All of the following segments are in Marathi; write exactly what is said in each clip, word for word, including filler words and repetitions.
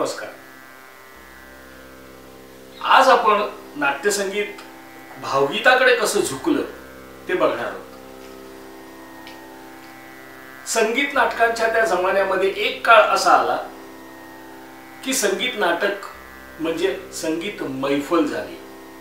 नमस्कार. आज आपण नाट्यसंगीत भावगीताकडे कसं झुकलं ते बघणार आहोत. संगीत नाटकांच्या त्या जमान्यामध्ये एक काळ असा आला की संगीत नाटक म्हणजे संगीत मैफल झाली.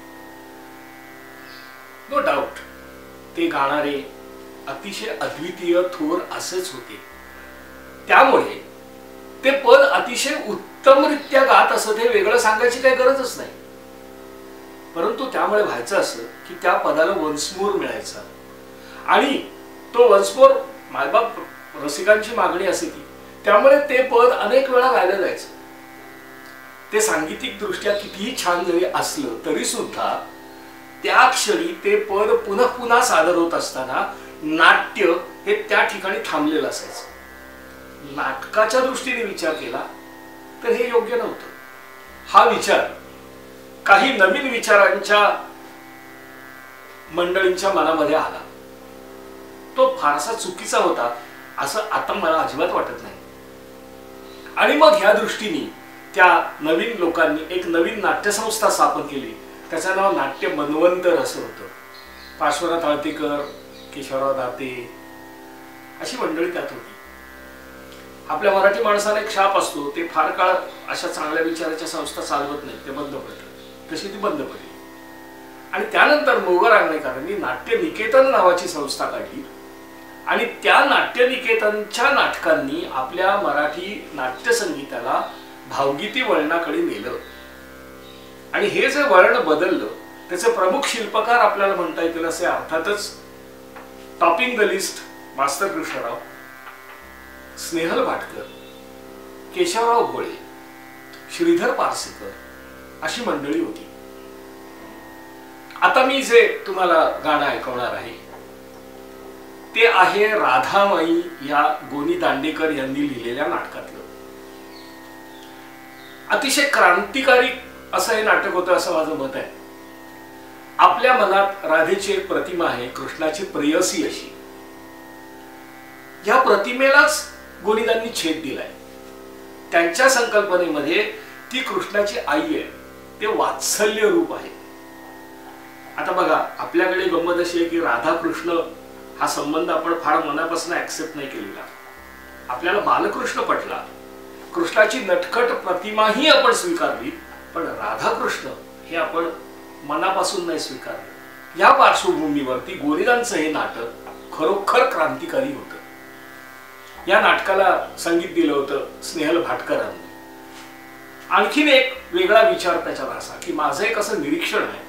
नो डाऊट ते गाणारे अतिशय अद्वितीय थोर असेच होते. त्यामुळे ते पद अतिशय उत्तमरित्या गात असत हे वेगळं सांगायची काही गरजच नाही. परंतु त्यामुळे व्हायचं असं की त्या पदाला वन्समोर मिळायचा आणि तो वन्समोर मायबाप रसिकांची मागणी असे की त्यामुळे ते पद अनेक वेळा गायलं जायचं. ते सांगीतिक दृष्ट्या कितीही छान जरी असलं तरी सुद्धा त्या क्षणी ते पद पुन्हा पुन्हा सादर होत असताना नाट्य हे त्या ठिकाणी थांबलेलं असायचं. नाटकाच्या दृष्टीने विचार केला तर हे योग्य नव्हतं. हा विचार काही नवीन विचारांच्या मंडळींच्या मनामध्ये आला. तो फारसा चुकीचा होता असं आता मला अजिबात वाटत नाही. आणि मग ह्या दृष्टीने त्या नवीन लोकांनी एक नवीन नाट्यसंस्था स्थापन केली. त्याचं नाव नाट्य मनवंतर असं होतं. पार्श्वनाथ आळतेकर, केशवराव दाते अशी मंडळी त्यात होती. आपल्या मराठी माणसाला एक शाप असतो, ते फार काळ अशा चांगल्या विचाराच्या संस्था चालवत नाही, ते बंद पडतात. तशी ती बंद पडली. आणि त्यानंतर मोगर आंगणेकरांनी नाट्य निकेतन नावाची संस्था काढली आणि त्या नाट्य निकेतनच्या नाटकांनी आपल्या मराठी नाट्यसंगीताला भावगीती वळणाकडे नेलं. आणि हे जे वळण बदललं त्याचे प्रमुख शिल्पकार आपल्याला म्हणता येतील असे अर्थातच टॉपिंग द लिस्ट मास्तर कृष्णराव, स्नेहल भाटकर, केशवराव गोळे, श्रीधर पारसेकर अशी मंडळी होती. आता मी जे तुम्हाला गाणं ऐकवणार आहे ते आहे राधामाई या गोनी दांडेकर यांनी लिहिलेल्या नाटकातलं. अतिशय क्रांतिकारी असं हे नाटक होतं असं माझं मत आहे. आपल्या मनात राधेची एक प्रतिमा आहे, कृष्णाची प्रेयसी अशी. या प्रतिमेलाच गोनीदांनी छेद दिलाय. त्यांच्या संकल्पनेमध्ये ती कृष्णाची आई आहे, ते वात्सल्य रूप आहे. आता बघा, आपल्याकडे गंमत अशी आहे की राधा कृष्ण हा संबंध आपण फार मनापासून ऍक्सेप्ट नाही केलेला. आपल्याला बालकृष्ण पटला, कृष्णाची नटखट प्रतिमाही आपण स्वीकारली, पण राधाकृष्ण हे आपण मनापासून नाही स्वीकारलं. या पार्श्वभूमीवरती गोनीदांचं हे नाटक खरोखर क्रांतिकारी होतं. या नाटकाला संगीत दिलं होतं स्नेहल भाटकरांनी. आणखीन एक वेगळा विचार त्याच्यात असा की माझं एक असं निरीक्षण आहे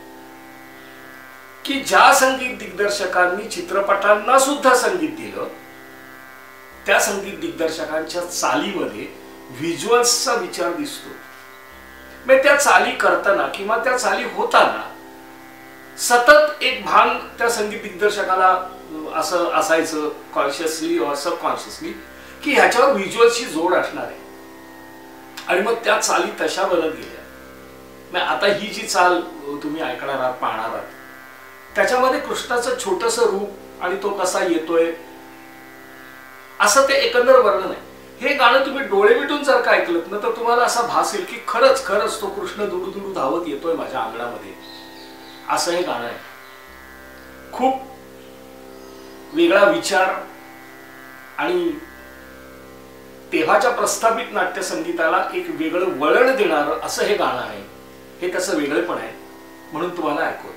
की ज्या संगीत दिग्दर्शकांनी चित्रपटांना सुद्धा संगीत दिलं त्या संगीत दिग्दर्शकांच्या चालीमध्ये व्हिज्युअल्सचा विचार दिसतो. म्हणजे त्या चाली करताना किंवा त्या चाली होताना सतत एक भान त्या संगीत दिग्दर्शकाला असं असायचं, कॉन्शियसली और सबकॉन्शियसली, की ह्याच्यावर व्हिज्युअल्सची जोड असणार आहे. आणि मग त्या चाली तशा बनत गेल्या. आता ही जी चाल तुम्ही ऐकणार आहात, पाहणार आहात, त्याच्यामध्ये कृष्णाचं छोटस रूप आणि तो कसा येतोय असं ते एकंदर वर्णन आहे. हे गाणं तुम्ही डोळे मिटून जर का ऐकलं ना तर तुम्हाला असा भास येईल की खरंच खरंच तो कृष्ण दुडू दुडू धावत येतोय माझ्या अंगणामध्ये, असं हे गाणं आहे. खूप वेगळा विचार आणि तेव्हाच्या प्रस्थापित नाट्यसंगीताला एक वेगळं वळण देणारं असं हे गाणं आहे. हे त्याचं वेगळेपण आहे, म्हणून तुम्हाला ऐकवतोय.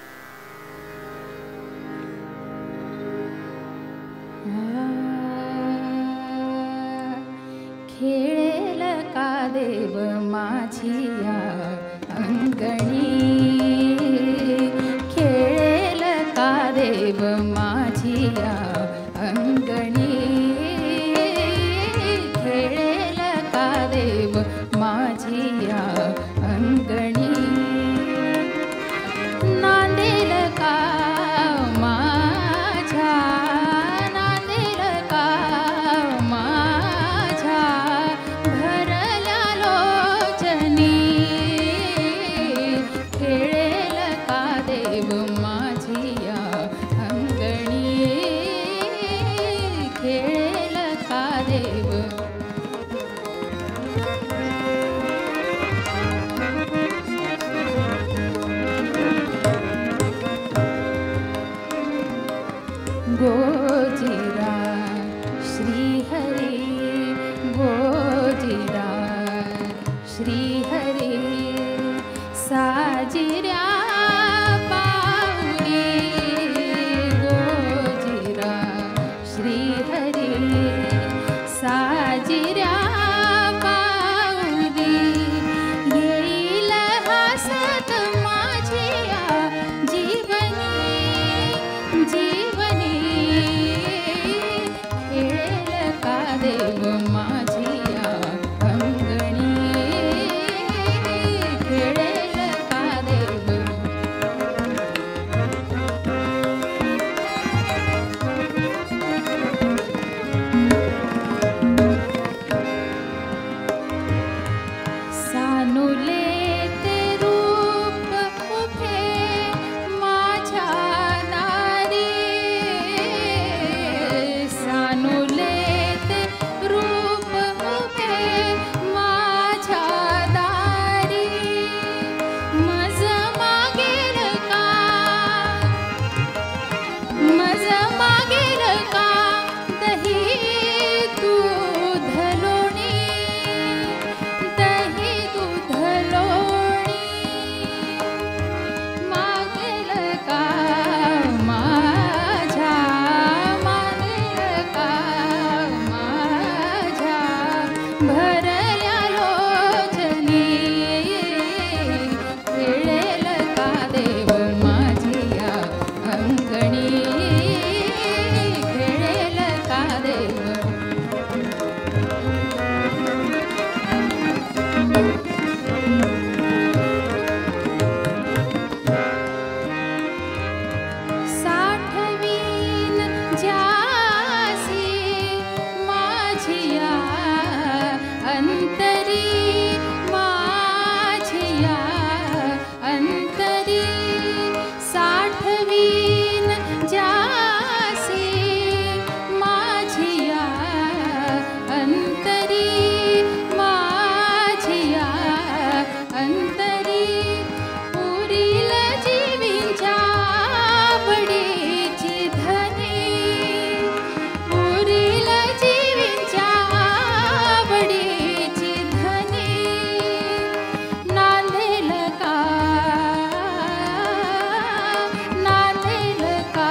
खेळेल का देव माझिया अंगणी, खेळेल का देव माझिया अंगणी, खेळेल का देव माझिया अंगणी, नांदेल का माझ्या, नांदेल का माझ्या भरल्या लोचनी, हरी साजिऱ्या पाऊली गोजिरा श्री हरी साजिऱ्या पाऊली येईल हसत माझिया जीवनी जीवनी खेळेल का देव माझिया अंगणी खेळेल का देव सानुले ते रूप उभे माझ्या दारी सानुले ते रूप उभे माझ्या दारी मज मागेल का मज मागेल का दही दूध लोणी दही दूध लोणी मागेल का माझ्या मागेल का माझ्या भरल्या लोचनी खेळेल का देव माझिया अंगणी खेळेल का देव साठवीन जासी माझिया अंतरी माझिया अंतरी साठवीन जासी माझिया अंतरी माझिया अंतरी पुरील जीवींच्या आवडीची धनी पुरील जीवींच्या आवडीची धनी नांदेल का नांदेल का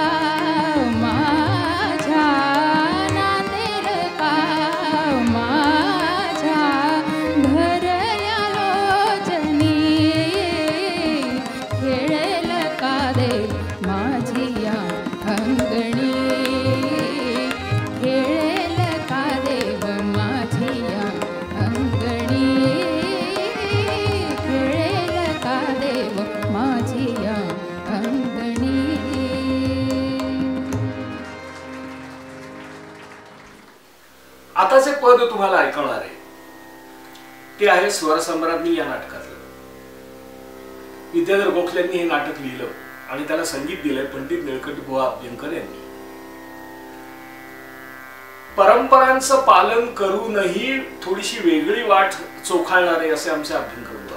माझ्या नांदेल का माझ्या भरल्या लोचनी खेळेल का देव माझिया अंगणी खेळेल का देव माझिया अंगणी खेळेल का देव माझिया अंगणी आता जे पद तुम्हाला ऐकवणार आहे ते आहे स्वरसम्राज्ञी या नाटकातलं. विद्याधर गोखल्यांनी हे नाटक लिहिलं आणि त्याला संगीत दिलंय पंडित निळकंठ बुवा अभ्यंकर यांनी. परंपरांचं पालन करूनही थोडीशी वेगळी वाट चोखाळणारे असे आमचे अभ्यंकर बुवा.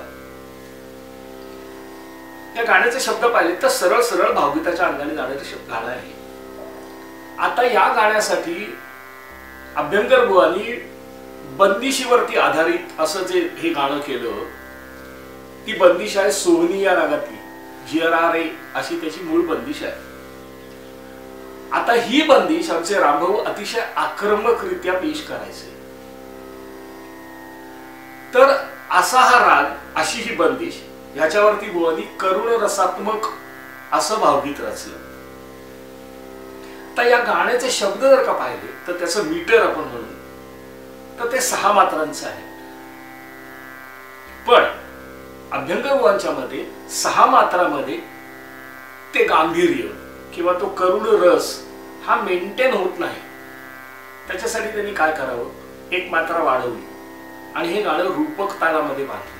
या गाण्याचे शब्द पाहिले तर सरळ सरळ भावगीताच्या अंगाने जाणारे शब्द गाणं आहे. आता या गाण्यासाठी अभ्यंकर बुवांनी बंदिशीवरती आधारित असं जे हे गाणं केलं, ती बंदिश आहे सोहनी या रागातली, जियरा रे अशी त्याची मूळ बंदिश आहे. आता ही बंदिश आमचे रामभाऊ अतिशय आक्रमकरित्या पेश करायचे. तर असा हा राग, अशी ही बंदिश, याच्यावरती बुवांनी करुण रसात्मक असं भावगीत रचलं. तर या गाण्याचे शब्द जर का पाहिले तर त्याचं मीटर आपण म्हणू तर ते सहा मात्रांचं आहे. पण अभ्यंकर बुवांच्या मध्ये सहा मात्रामध्ये ते गांभीर्य किंवा तो करुण रस हा मेंटेन होत नाही. त्याच्यासाठी त्यांनी काय करावं, एक मात्रा वाढवली आणि हे गाणं रूपक तालामध्ये बांधले.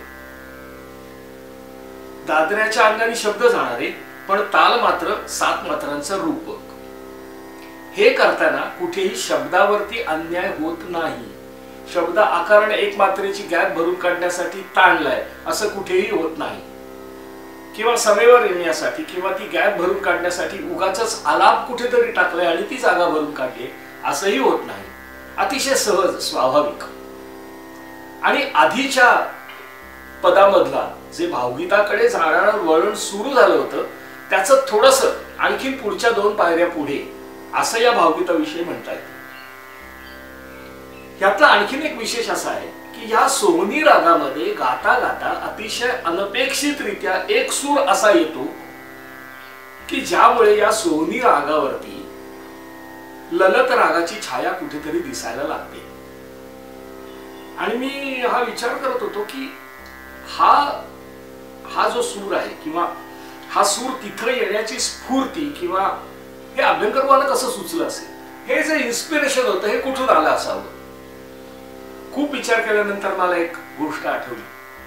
दादऱ्याच्या अंगाने शब्द जाणारे पण ताल मात्र सात मात्रांचं रूपक. हे करताना कुठेही शब्दावरती अन्याय होत नाही. शब्द आकाराने एक मात्रेची गॅप भरून काढण्यासाठी ताणलाय असं कुठेही होत नाही, किंवा समेवर येण्यासाठी किंवा ती गॅप भरून काढण्यासाठी उगाचच आलाप कुठेतरी टाकलाय आणि ती जागा भरून काढली असंही होत नाही. अतिशय सहज, स्वाभाविक. आणि आधीच्या पदामधला जे भावगीताकडे जाणारं वळण सुरू झालं होतं त्याचं थोडंसं आणखी पुढच्या दोन पायऱ्या पुढे असं या भावगीताविषयी म्हणता येतं. यातला आणखीन एक विशेष असा आहे की या सोहनी रागामध्ये गाता गाता अतिशय अनपेक्षितरित्या एक सूर असा येतो की ज्यामुळे या सोहनी रागावरती ललत रागाची छाया कुठेतरी दिसायला लागते. आणि मी हा विचार करत होतो की हा हा जो सूर आहे किंवा हा सूर तिथं येण्याची स्फूर्ती किंवा हे अभ्यंकर बुवांना कसं सुचलं असेल, हे जे इन्स्पिरेशन होतं हे कुठून आलं असावं. खूप विचार केल्यानंतर मला एक गोष्ट आठवली,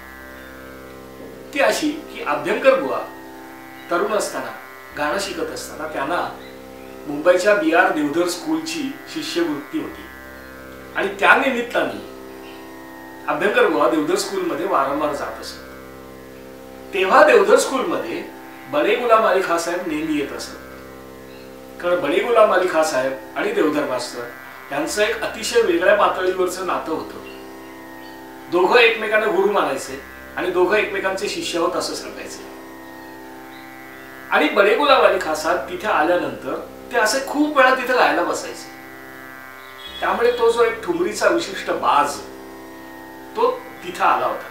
ती अशी की अभ्यंकर बुवा तरुण असताना गाणं शिकत असताना त्यांना मुंबईच्या बी आर देवधर स्कूलची शिष्यवृत्ती होती आणि त्या निमित्ताने अभ्यंकर बुवा देवधर स्कूलमध्ये वारंवार जात असत. तेव्हा देवधर स्कूलमध्ये बडे गुलाम अली खां साहेब नेहमी येत असत. कारण बडे गुलाम अली खां साहेब आणि देवधर मास्तर यांचं एक अतिशय वेगळ्या पातळीवरचं नातं होतं. दोघं एकमेकांना गुरु मानायचे आणि दोघं एकमेकांचे शिष्य होत असं सांगायचे. आणि बडे गुलाम अली खां साहेब तिथे आल्यानंतर ते असे खूप वेळा तिथे गायला बसायचे. त्यामुळे तो जो एक ठुमरीचा विशिष्ट बाज तो तिथे आला होता.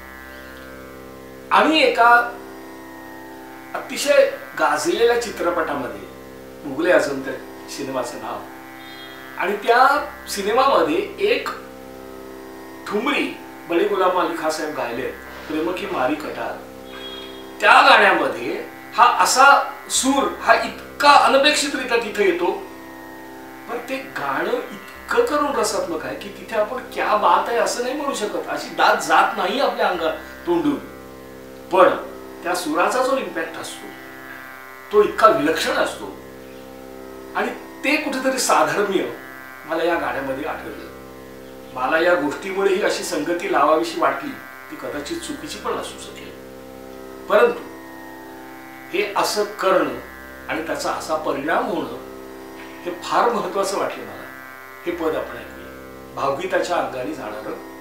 आणि एका अतिशय गाजलेल्या चित्रपटामध्ये मुघले आझम त्या सिनेमाचं नाव, आणि त्या सिनेमामध्ये एक ठुमरी बडे गुलाम अली खां साहेब गायले प्रेम की मारी कटार. त्या गाण्यामध्ये हा असा सूर हा इतका अनपेक्षितरित्या तिथे येतो, पण ते गाणं इतकं करून रसात्मक आहे की तिथे आपण क्या बात आहे असं नाही म्हणू शकत, अशी दाद जात नाही आपल्या अंगात तोंडून. पण त्या सुराचा जो इम्पॅक्ट असतो तो इतका विलक्षण असतो आणि ते कुठेतरी साधर्म्य मला या गाण्यामध्ये आढळलं. मला या गोष्टीमुळे ही अशी संगती लावावीशी वाटली, ती कदाचित चुकीची पण असू शकेल, परंतु हे असं करणं आणि त्याचा असा परिणाम होणं हे फार महत्वाचं वाटलं मला. हे पद आपण ऐकूया, भावगीताच्या अंगाने जाणारं